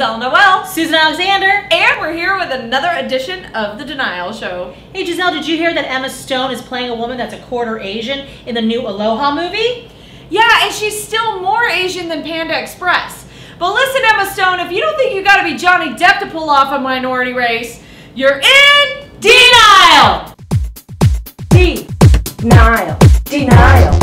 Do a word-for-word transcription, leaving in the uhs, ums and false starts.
Gisele Noel Susan Alexander, and we're here with another edition of The Denial Show. Hey Gisele, did you hear that Emma Stone is playing a woman that's a quarter Asian in the new Aloha movie? Yeah, and she's still more Asian than Panda Express. But listen, Emma Stone, if you don't think you gotta be Johnny Depp to pull off a minority race, you're in Denial! Denial. Denial.